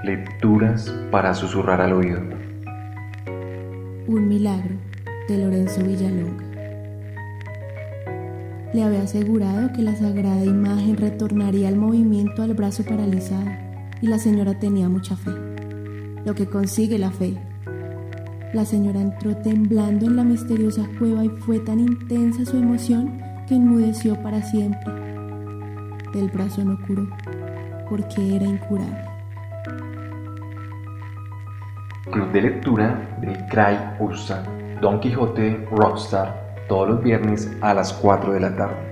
Lecturas para susurrar al oído. Un milagro, de Lorenzo Villalonga. Le había asegurado que la sagrada imagen retornaría el movimiento al brazo paralizado, y la señora tenía mucha fe. Lo que consigue la fe. La señora entró temblando en la misteriosa cueva y fue tan intensa su emoción que enmudeció para siempre. El brazo no curó, porque era incurable. Club de lectura del Cray Ursa, Don Quijote Rockstar, todos los viernes a las 4 de la tarde.